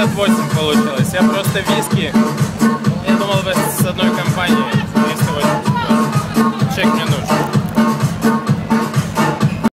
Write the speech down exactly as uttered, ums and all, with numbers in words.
пятьдесят восемь получилось. Я просто виски, я думал, вы с одной компанией.